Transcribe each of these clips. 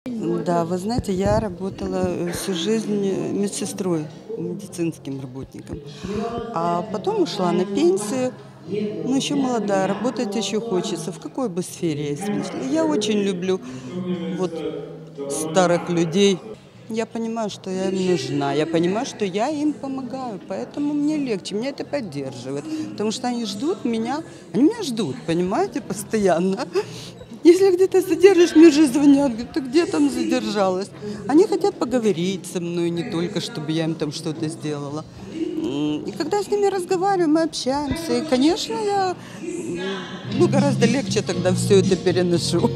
Да, вы знаете, я работала всю жизнь медсестрой, медицинским работником. А потом ушла на пенсию. Ну, еще молодая, работать еще хочется. В какой бы сфере, если не знаю. Я очень люблю вот старых людей. Я понимаю, что я им нужна. Я понимаю, что я им помогаю. Поэтому мне легче, меня это поддерживает. Потому что они ждут меня, они меня ждут, понимаете, постоянно. Если где-то задержишь, мне же звонят, говорят, ты где там задержалась? Они хотят поговорить со мной, не только, чтобы я им там что-то сделала. И когда с ними разговариваю, мы общаемся. И, конечно, я гораздо легче тогда все это переношу.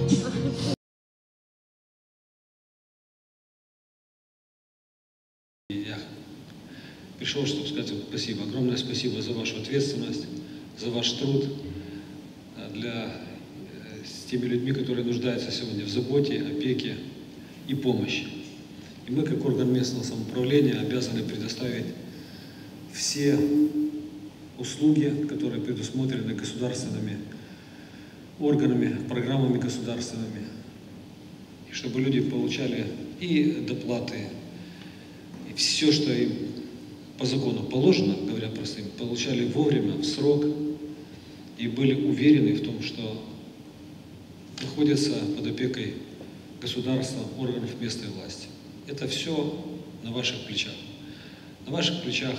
Я пришел, чтобы сказать вам спасибо. Огромное спасибо за вашу ответственность, за ваш труд с теми людьми, которые нуждаются сегодня в заботе, опеке и помощи. И мы, как орган местного самоуправления, обязаны предоставить все услуги, которые предусмотрены государственными органами, программами государственными, и чтобы люди получали и доплаты, и все, что им по закону положено, говоря простым, получали вовремя, в срок, и были уверены в том, что находятся под опекой государства, органов местной власти. Это все на ваших плечах. На ваших плечах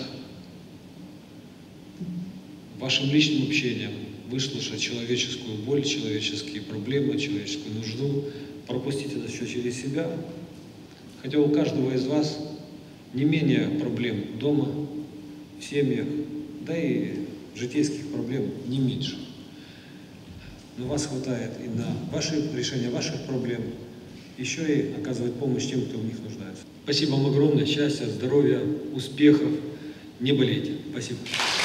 вашим личным общением выслушать человеческую боль, человеческие проблемы, человеческую нужду, пропустить это все через себя. Хотя у каждого из вас не менее проблем дома, в семьях, да и житейских проблем не меньше. Но вас хватает и на решение ваших проблем, еще и оказывать помощь тем, кто в них нуждается. Спасибо вам огромное, счастья, здоровья, успехов, не болейте. Спасибо.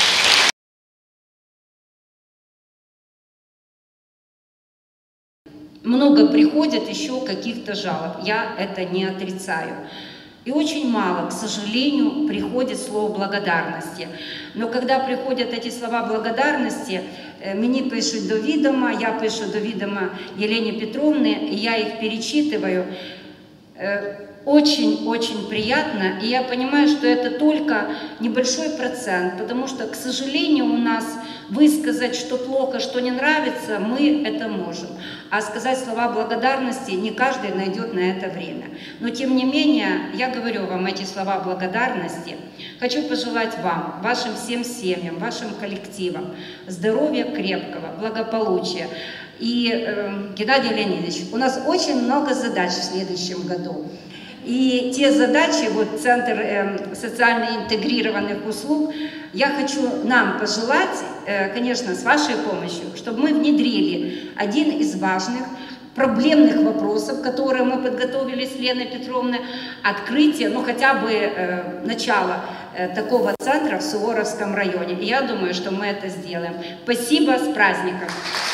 Много приходит еще каких-то жалоб, я это не отрицаю. И очень мало, к сожалению, приходит слово благодарности. Но когда приходят эти слова благодарности, мені пишуть до відома, я пишу до відома Елене Петровне, и я их перечитываю. Очень-очень приятно, и я понимаю, что это только небольшой процент, потому что, к сожалению, у нас высказать, что плохо, что не нравится, мы это можем. А сказать слова благодарности не каждый найдет на это время. Но, тем не менее, я говорю вам эти слова благодарности. Хочу пожелать вам, вашим всем семьям, вашим коллективам здоровья крепкого, благополучия. И, Геннадий Леонидович, у нас очень много задач в следующем году. И те задачи, вот Центр социально интегрированных услуг, я хочу нам пожелать, конечно, с вашей помощью, чтобы мы внедрили один из важных проблемных вопросов, которые мы подготовили с Леной Петровной, открытие, ну хотя бы начало такого центра в Суворовском районе. И я думаю, что мы это сделаем. Спасибо, с праздником!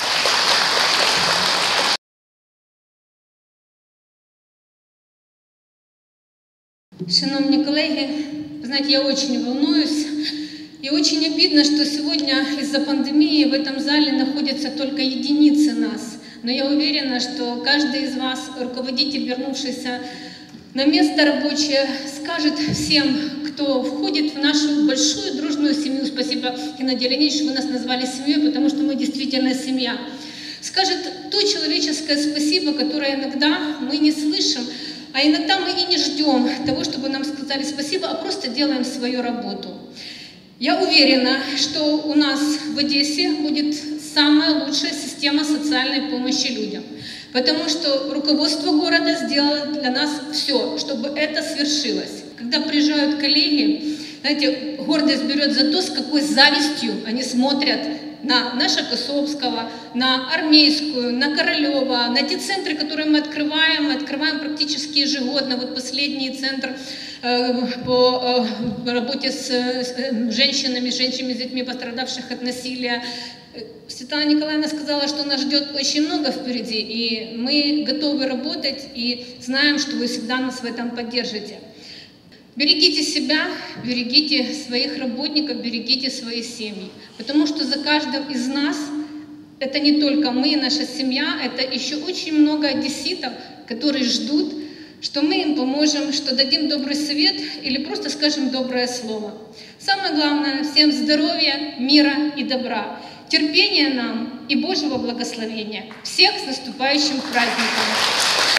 Шановні колеги, вы знаете, я очень волнуюсь, и очень обидно, что сегодня из-за пандемии в этом зале находятся только единицы нас. Но я уверена, что каждый из вас, руководитель, вернувшийся на место рабочее, скажет всем, кто входит в нашу большую дружную семью, спасибо, Геннадий Леонидович, вы нас назвали семьей, потому что мы действительно семья, скажет то человеческое спасибо, которое иногда мы не слышим, а иногда мы и не ждем того, чтобы нам сказали спасибо, а просто делаем свою работу. Я уверена, что у нас в Одессе будет самая лучшая система социальной помощи людям, потому что руководство города сделало для нас все, чтобы это свершилось. Когда приезжают коллеги, знаете, гордость берет за то, с какой завистью они смотрят на наша Косовского, на Армейскую, на Королева, на те центры, которые мы открываем практически ежегодно. Вот последний центр по работе с женщинами, с детьми, пострадавших от насилия. Светлана Николаевна сказала, что нас ждет очень много впереди, и мы готовы работать и знаем, что вы всегда нас в этом поддержите. Берегите себя, берегите своих работников, берегите свои семьи, потому что за каждым из нас, это не только мы, наша семья, это еще очень много одесситов, которые ждут, что мы им поможем, что дадим добрый совет или просто скажем доброе слово. Самое главное, всем здоровья, мира и добра, терпения нам и Божьего благословения. Всех с наступающим праздником!